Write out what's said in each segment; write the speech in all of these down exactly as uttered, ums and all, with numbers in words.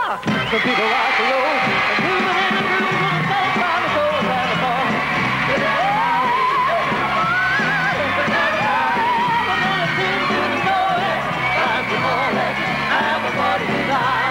The people rock the road, and moving in the groove with the same time to go around the ball. Time to all that, have a party tonight.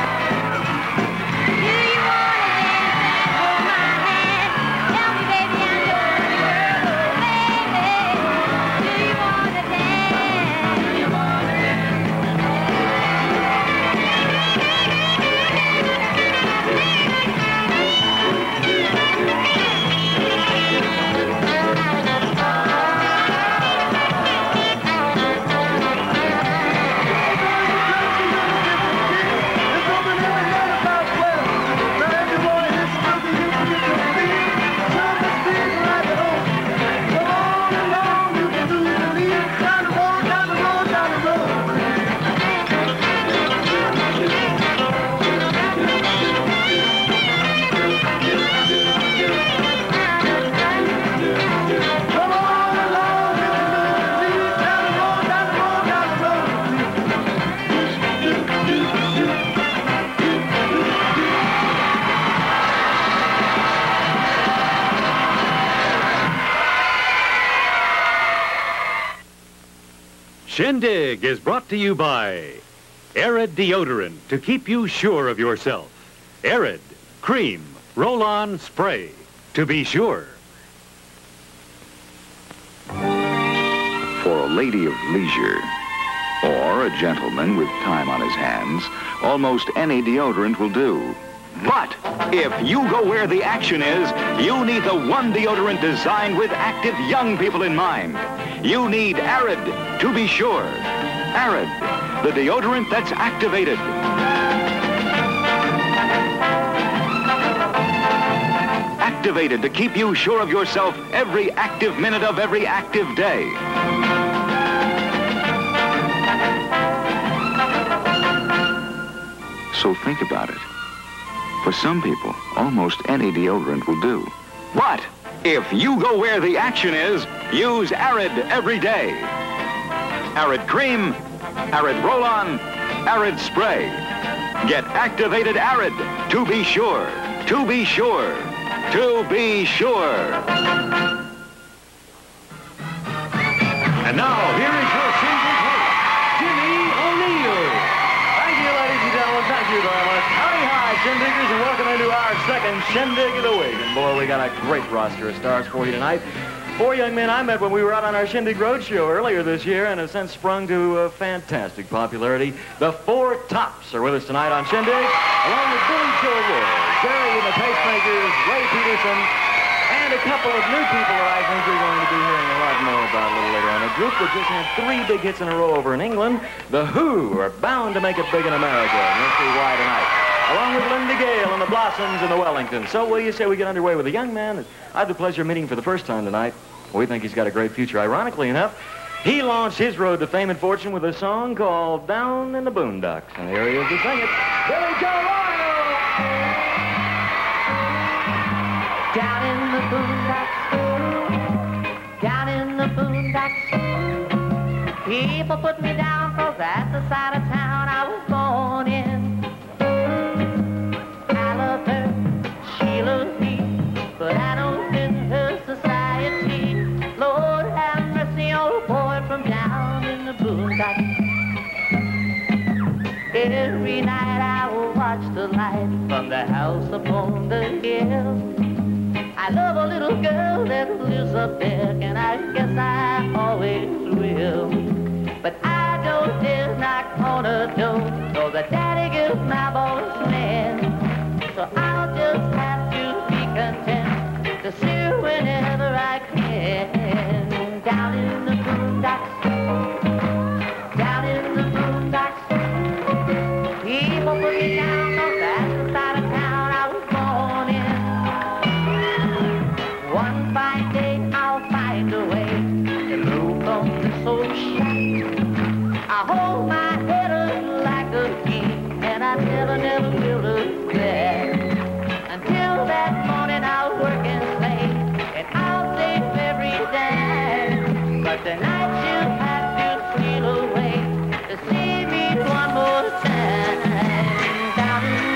Shindig is brought to you by Arid Deodorant to keep you sure of yourself. Arid Cream Roll-On Spray to be sure. For a lady of leisure or a gentleman with time on his hands, almost any deodorant will do. But if you go where the action is, you need the one deodorant designed with active young people in mind. You need Arid, to be sure. Arid, the deodorant that's activated. Activated to keep you sure of yourself every active minute of every active day. So think about it. For some people, almost any deodorant will do. But if you go where the action is, use Arid every day. Arid Cream, Arid Roll-On, Arid Spray. Get activated Arid to be sure, to be sure, to be sure. And now, here is your Shindig host, Jimmy O'Neill. Thank you, ladies and gentlemen. Thank you very much. Howdy, hi, Shindiggers, and welcome into our second Shindig of the week. And boy, we got a great roster of stars for you tonight. Four young men I met when we were out on our Shindig Roadshow earlier this year and have since sprung to uh, fantastic popularity. The Four Tops are with us tonight on Shindig, along with Billy Joe Roy, Gerry and the Pacemakers, Ray Peterson, and a couple of new people that I think you're going to be hearing a lot more about a little later on. A group that just had three big hits in a row over in England. The Who are bound to make it big in America. And you'll see why tonight. Along with Linda Gayle and the Blossoms and the Wellingtons. So will you say we get underway with a young man that I had the pleasure of meeting for the first time tonight. We think he's got a great future. Ironically enough, he launched his road to fame and fortune with a song called Down in the Boondocks. And here he is to sing it, Billy Joe Roy! Down in the boondocks, down in the boondocks, people put me down 'cause that's the side of town I was born in. I love her, she loves me, but I don't fit her society. Lord have mercy, old boy from down in the boondocks. Every night I will watch the light from the house upon the hill. I love a little girl that lives up there, and I guess I always will. But I don't dare knock on her door, 'cause the daddy gives my boss man. So I'll just have to be content to see her whenever I can. Down in the boondocks, down in the boondocks, people put me down 'cause that's the side of town I was born in. One fine day I'll find a way to move on this old shack. I hold my head up like a king, and I never, never will look back. Until that morning I'll work and play, and I'll save every dime. But tonight she'll have to steal away to see me one more time. Down in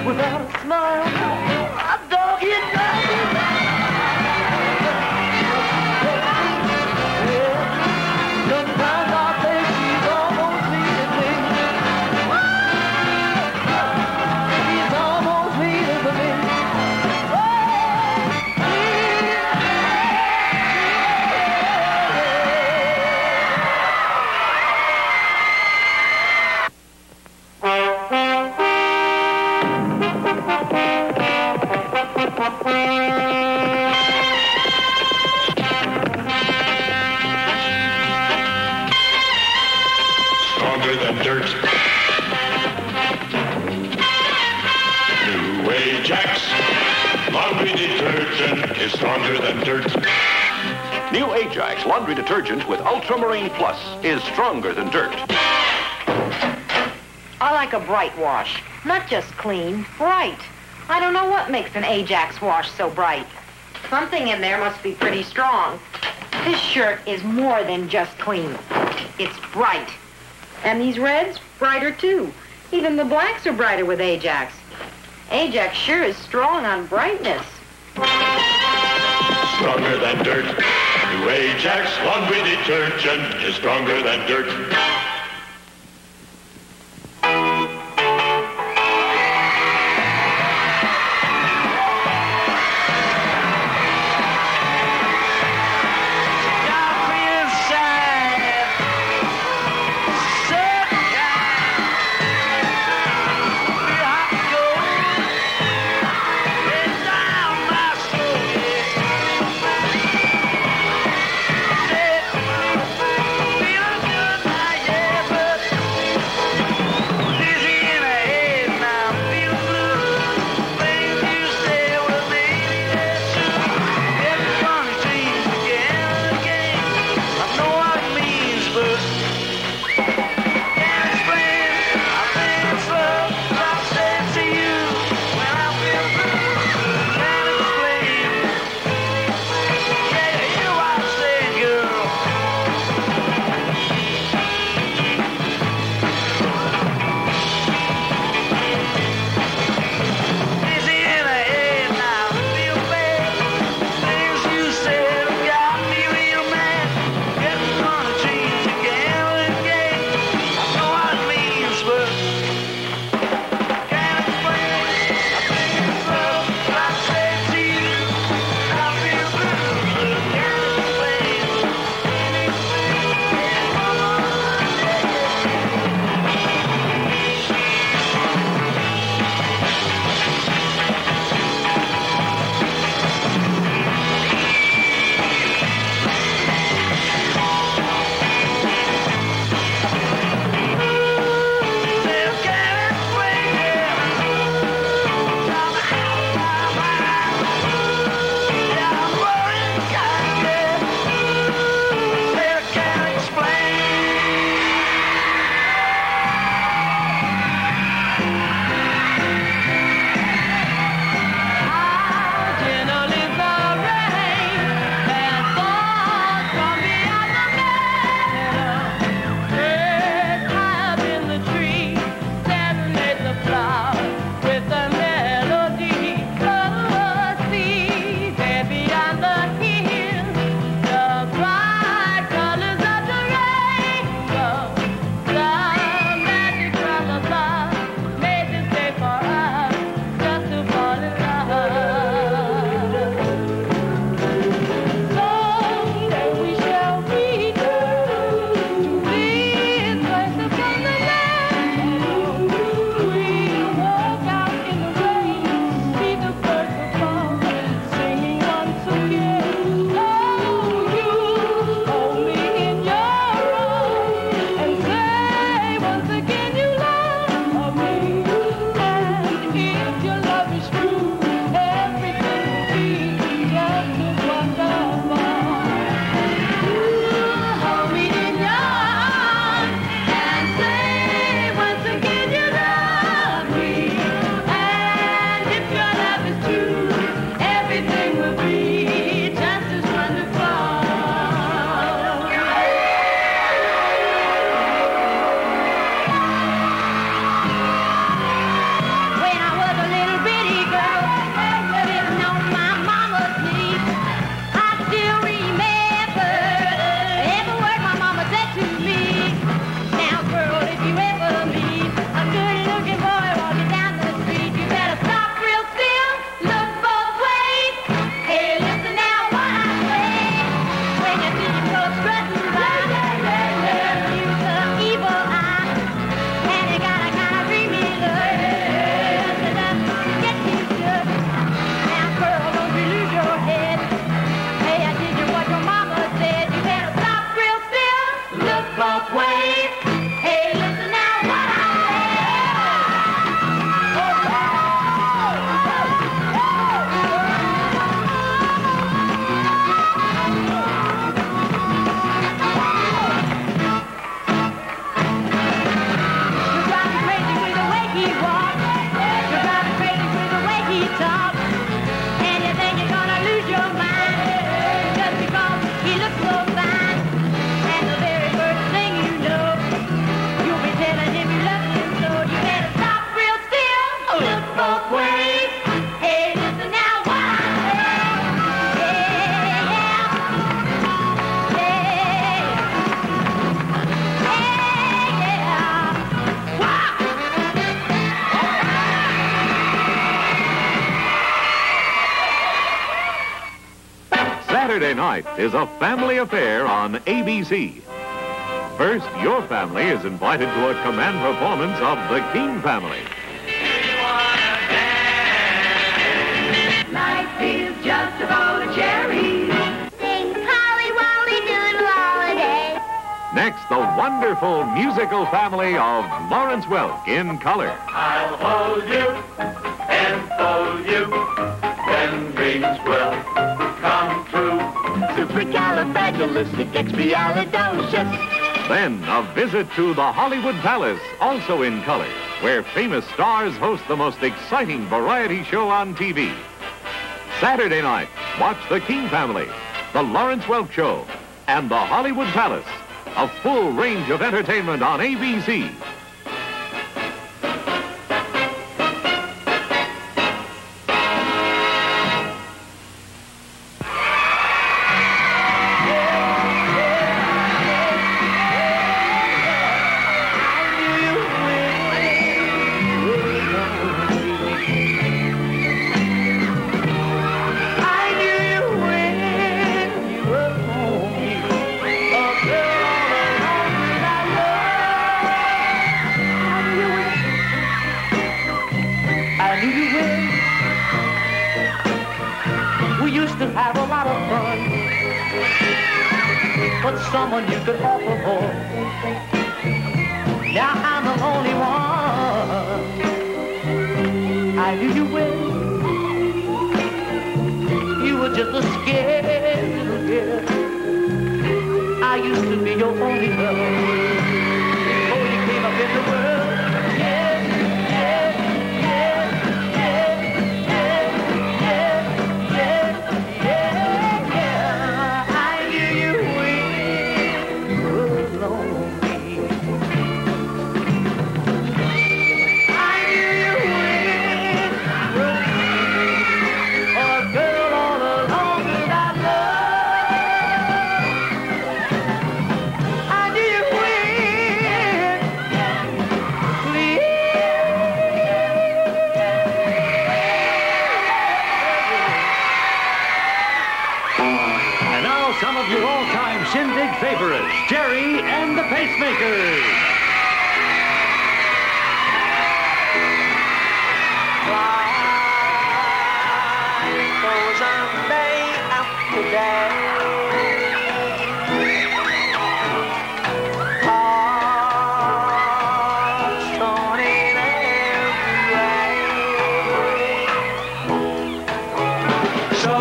without a smile. A dog you sometimes I think she's almost leaving me. She's almost leaving for me. Stronger than dirt. New Ajax laundry detergent is stronger than dirt. New Ajax laundry detergent with Ultramarine Plus is stronger than dirt. I like a bright wash, not just clean, bright. I don't know what makes an Ajax wash so bright. Something in there must be pretty strong. This shirt is more than just clean. It's bright. And these reds, brighter too. Even the blacks are brighter with Ajax. Ajax sure is strong on brightness. Stronger than dirt. New Ajax laundry detergent is stronger than dirt. When I was a little Saturday night is a family affair on A B C. First, your family is invited to a command performance of The King Family. Life is just a bowl of cherries. Sing Holly Wolly Doodle Holiday. Next, the wonderful musical family of Lawrence Welk in color. I'll hold you and fold you, then dreams will come true. Supercalifragilisticexpialidocious. Then, a visit to the Hollywood Palace, also in color, where famous stars host the most exciting variety show on T V. Saturday night, watch The King Family, The Lawrence Welk Show, and The Hollywood Palace. A full range of entertainment on A B C. Have a lot of fun, but someone you could offer more. Now I'm the only one. I knew you when you were just a scared little girl. I used to be your only love before you came up in the world. Some of your all-time Shindig favorites, Gerry and the Pacemakers. Life goes on day after day. Hearts torn in every way. So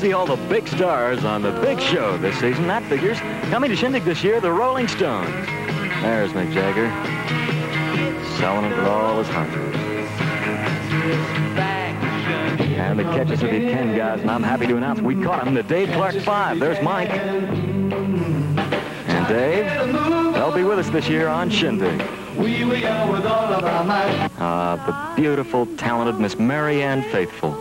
see all the big stars on the big show this season. That figures. Coming to Shindig this year, the Rolling Stones. There's Mick Jagger, selling it with all his heart. And the catches of the Ken guys, and I'm happy to announce we caught him, the Dave Clark Five. There's Mike. And Dave, they'll be with us this year on Shindig. We were young with all of our might. Uh, the beautiful, talented Miss Mary Ann Faithful.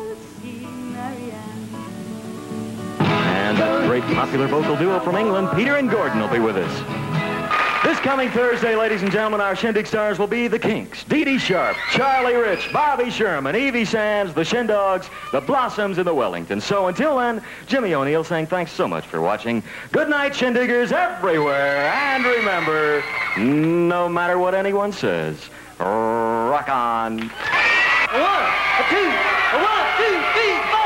And that great popular vocal duo from England, Peter and Gordon, will be with us. This coming Thursday, ladies and gentlemen, our Shindig stars will be the Kinks, Dee Dee Sharp, Charlie Rich, Bobby Sherman, Evie Sands, the Shindogs, the Blossoms, and the Wellingtons. So until then, Jimmy O'Neill saying thanks so much for watching. Good night, Shindiggers everywhere. And remember, no matter what anyone says, rock on. A one, a two, a one, two, three, four.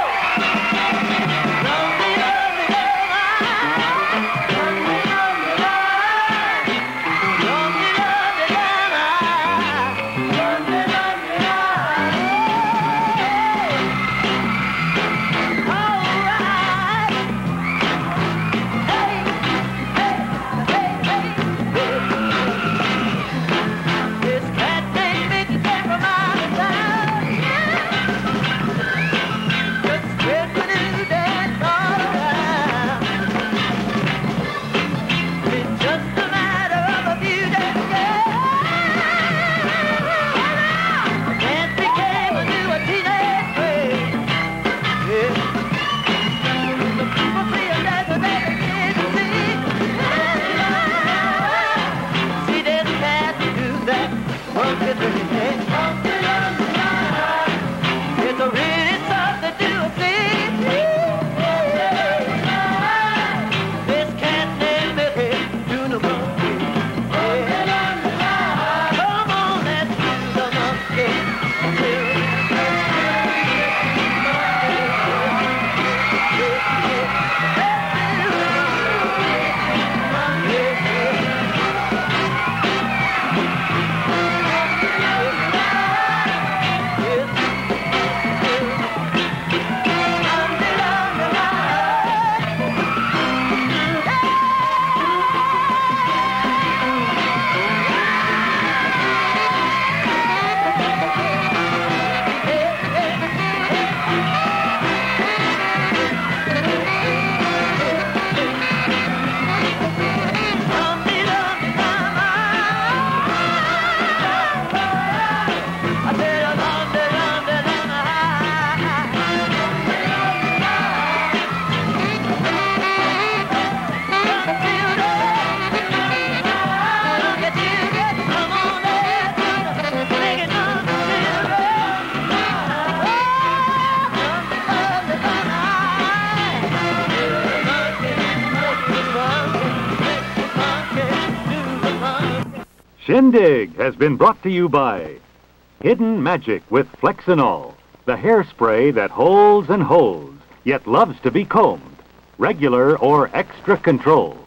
Shindig has been brought to you by Hidden Magic with Flexinol, the hairspray that holds and holds, yet loves to be combed, regular or extra control.